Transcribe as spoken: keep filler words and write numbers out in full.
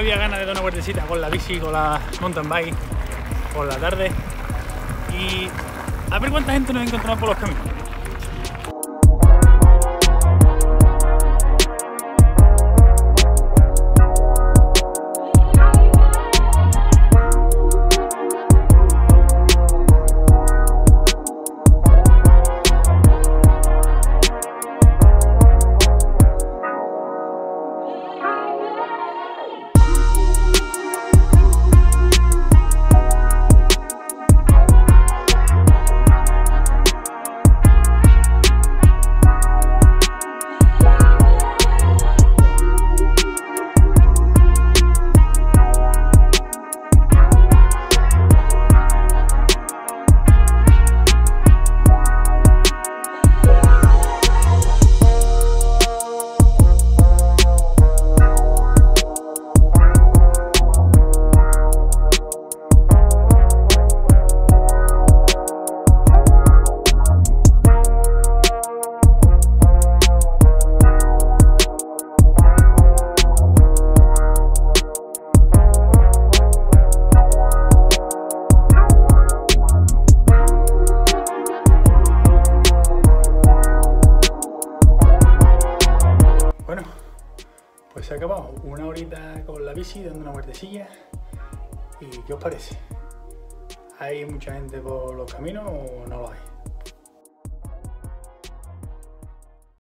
había ganas de dar una vueltecita con la bici, con la mountain bike por la tarde y a ver cuánta gente nos encontramos por los caminos. Bueno, pues se ha acabado una horita con la bici dando una vueltecilla. ¿Y qué os parece? ¿Hay mucha gente por los caminos o no lo hay?